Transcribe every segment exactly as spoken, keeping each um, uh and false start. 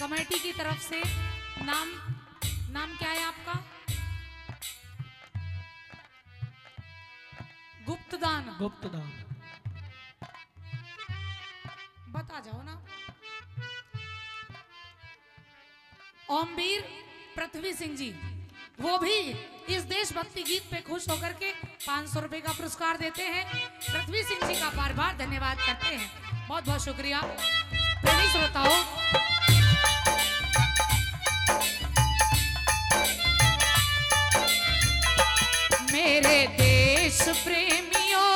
Committee की तरफ से नाम नाम क्या है आपका? गुप्तदान। गुप्तदान बता जाओ ना। ओमवीर पृथ्वी सिंह जी, वो भी इस देशभक्ति गीत पे खुश होकर के पांच सौ रुपए का पुरस्कार देते हैं। पृथ्वी सिंह जी का बार बार धन्यवाद करते हैं। बहुत बहुत शुक्रिया। प्रेमी श्रोताओं, मेरे देश प्रेमियों,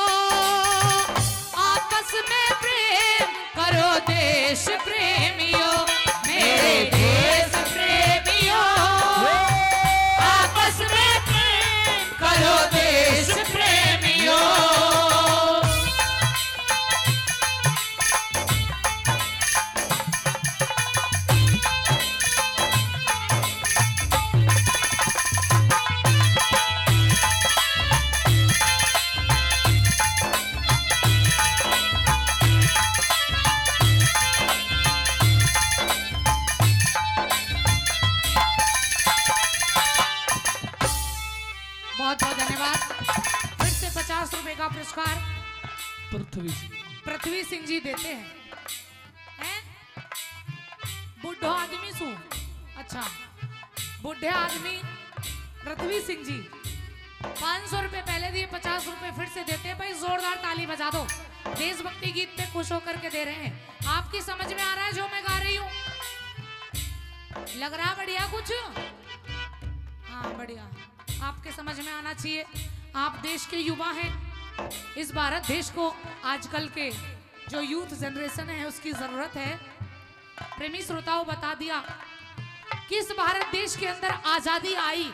आपस में प्रेम करो देश प्रेमियों। मेरे देश प्रेमियों, आपस में प्रेम करो देश प्रेमियों। बहुत बहुत धन्यवाद। फिर से पचास रुपए का पुरस्कार पृथ्वी सिंह पृथ्वी सिंह जी देते हैं। हैं? बुढ़ो आदमी सु अच्छा बुढ़े आदमी पृथ्वी सिंह जी पाँच सौ रुपए पहले दिए, पचास रुपए फिर से देते हैं। भाई जोरदार ताली बजा दो। देशभक्ति गीत पे खुश होकर के दे रहे हैं। आपकी समझ में आ रहा है जो मैं गा रही हूँ? लग रहा बढ़िया कुछ? हाँ बढ़िया, आपके समझ में आना चाहिए। आप देश के युवा हैं। इस भारत देश को आजकल के जो यूथ जनरेशन है उसकी जरूरत है। प्रेमी श्रोताओं, बता दिया कि इस भारत देश के अंदर आजादी आई।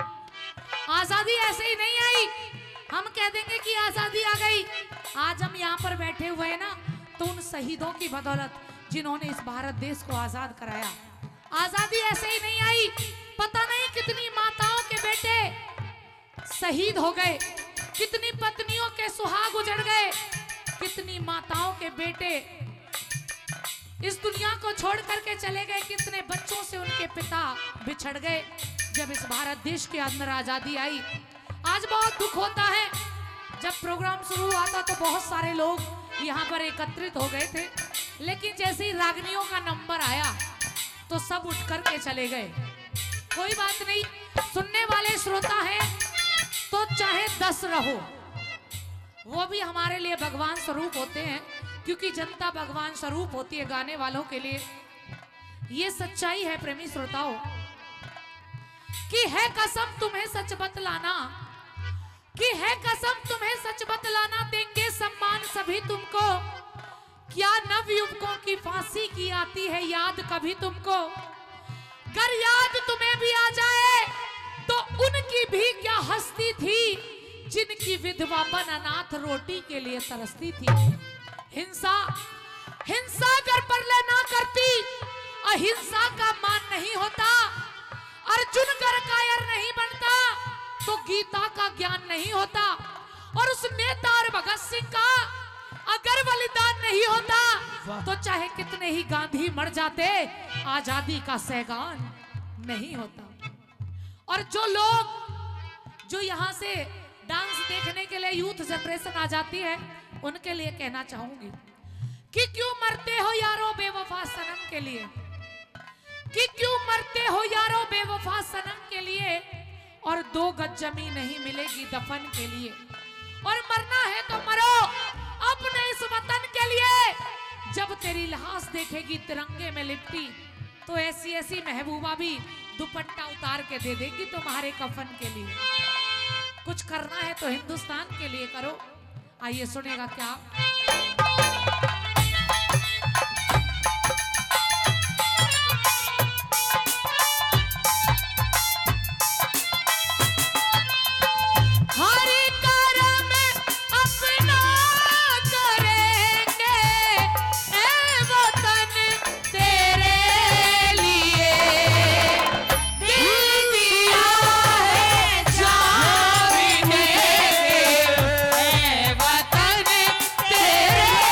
आजादी ऐसे ही नहीं आई, हम कह देंगे कि आजादी आ गई। आज हम यहाँ पर बैठे हुए हैं ना, तो उन शहीदों की बदौलत जिन्होंने इस भारत देश को आजाद कराया। आजादी ऐसे ही नहीं आई। पता नहीं कितनी माताओं के बेटे शहीद हो गए, कितनी पत्नियों के सुहाग उजड़ गए, कितनी माताओं के बेटे इस दुनिया को छोड़ करके चले गए, कितने बच्चों से उनके पिता बिछड़ गए जब इस भारत देश के अंदर आजादी आई। आज बहुत दुख होता है। जब प्रोग्राम शुरू हुआ था तो बहुत सारे लोग यहाँ पर एकत्रित हो गए थे, लेकिन जैसे ही रागनियों का नंबर आया तो सब उठ करके चले गए। कोई बात नहीं, सुनने वाले श्रोता हैं तो चाहे दस रहो, वो भी हमारे लिए भगवान स्वरूप होते हैं, क्योंकि जनता भगवान स्वरूप होती है गाने वालों के लिए। ये सच्चाई है प्रेमी श्रोताओं, कि है कसम तुम्हें सच बतलाना, कि है कसम तुम्हें सच बतलाना, देंगे सम्मान सभी तुमको। क्या नव युवकों की फांसी की आती है याद कभी तुमको? अगर याद तुम्हें भी आ जाए तो उनकी भी क्या हस्ती थी, जिनकी विधवा बन अनाथ रोटी के लिए तरसती थी। हिंसा हिंसा अगर परले ना करती, अहिंसा का मान नहीं होता। अर्जुन अगर कायर नहीं बनता तो गीता का ज्ञान नहीं होता। और उस नेता और भगत सिंह का अगर बलिदान नहीं होता तो चाहे कितने ही गांधी मर जाते, आजादी का सैगान नहीं होता। और जो लोग जो यहाँ से डांस देखने के लिए यूथ जनरेशन आ जाती है, उनके लिए कहना चाहूंगी कि क्यों मरते हो यारो बेवफा सनम के लिए, कि क्यों मरते हो यारो बेवफा सनम के लिए, और दो गज जमीन नहीं मिलेगी दफन के लिए। और मरना है तो मरो अपने इस वतन के लिए। जब तेरी लाश देखेगी तिरंगे में लिपटी, तो ऐसी ऐसी महबूबा भी दुपट्टा उतार के दे देगी तुम्हारे कफन के लिए। कुछ करना है तो हिंदुस्तान के लिए करो। आइए सुनेगा क्या? तेरे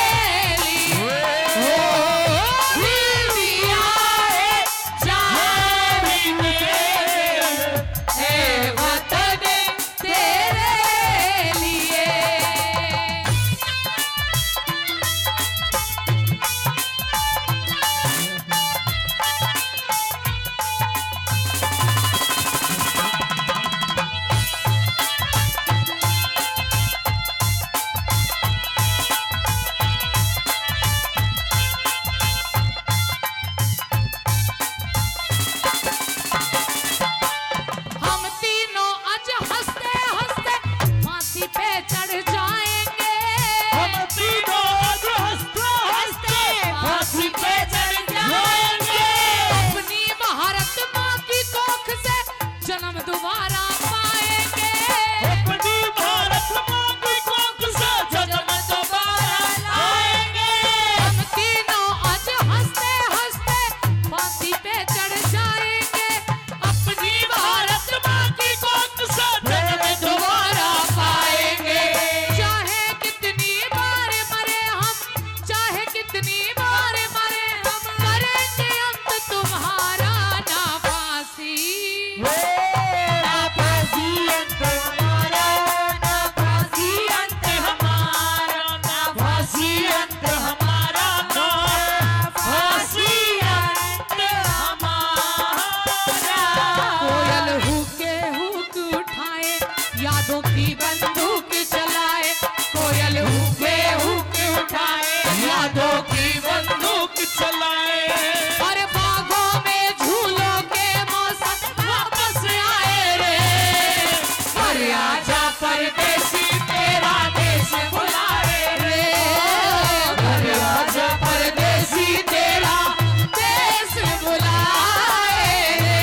की बंदूक चलाए, कोयल हुके हुके उठाए, यादों की बंदूक चलाए, और बागों में झूलों के मौसम वापस आए रे। अरे आजा परदेसी तेरा देश बुलाए रे, अरे आजा परदेसी तेरा देश बुलाए रे।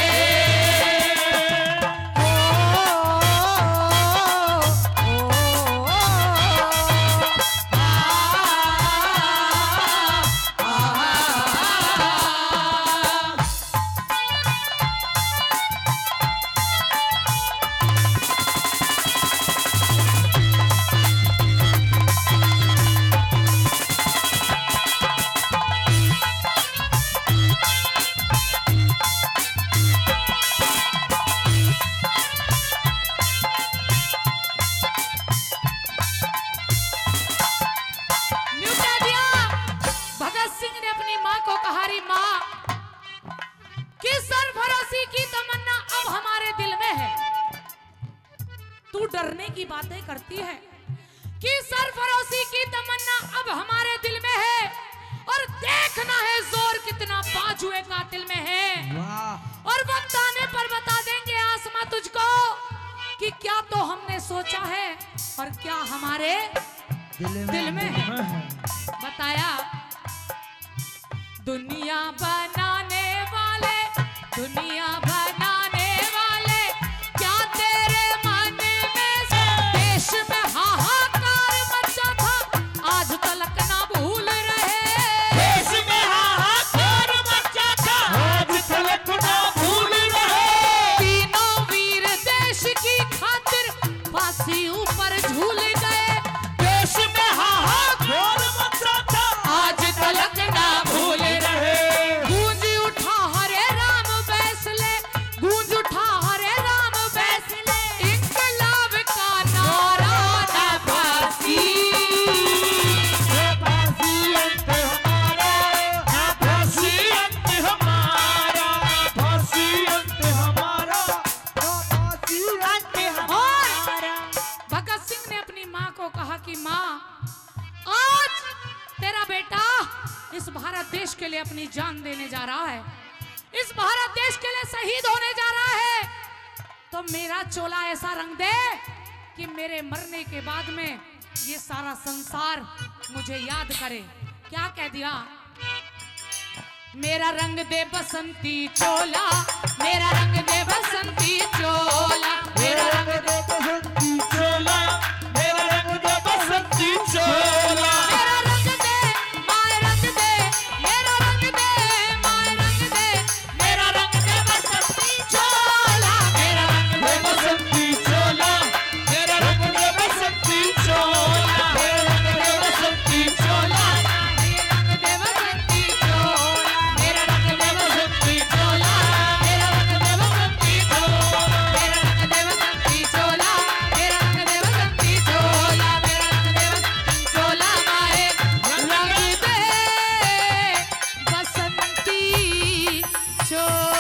डरने की बातें करती है कि सरफरोशी की तमन्ना अब हमारे दिल में है, और देखना है जोर कितना बाजुए कातिल में है। और वक्त आने पर बता देंगे आसमां तुझको कि क्या तो हमने सोचा है और क्या हमारे दिल में, दिल में है। बताया दुनिया बनाने वाले, दुनिया बनाने वाले, क्या तेरे मन में से देश में हाहाकार मचा था, आज तलक ना भूल रहे। देश में हाहाकार मचा था, आज तलक ना भूल रहे। तीनों वीर देश की खातिर फांसी ऊपर झूल गए। देश में हाहाकार मचा था, आज तलक ना भूल रहे। गूंज उठा हरे राम फैसले, गूंज उठा हरे राम फैसले, इंकलाब का नारा ना फांसी। फांसी अंत हमारा, ना फांसी अंत हमारा, ना फांसी अंत हमारा, ना फांसी अंत हमारा। भगत सिंह ने अपनी माँ को कहा कि माँ, आज तेरा बेटा इस भारत देश के लिए अपनी जान देने जा रहा है, इस भारत देश के लिए शहीद होने जा रहा है, तो मेरा चोला ऐसा रंग दे कि मेरे मरने के बाद में ये सारा संसार मुझे याद करे। क्या कह दिया? मेरा रंग दे बसंती चोला, मेरा रंग दे बसंती चोला, मेरा रंग दे बसंती चोला, मेरा रंग दे बसंती चोला, मेरा रंग दे माय रंग दे, मेरा रंग दे माय रंग दे, मेरा रंग दे बसंती चोला, मेरा रंग दे बसंती चोला, मेरा रंग दे बसंती चोला, मेरा रंग दे बसंती चोला, मेरा रंग दे बसंती चोला, मेरा रंग दे बसंती चोला, मेरा रंग दे बसंती चोला, मेरा रंग दे बसंती चोला, मेरा रंग दे बसंती चोला, मेरा रंग दे बसंती चोला, माए रंग दे बसंती चोला।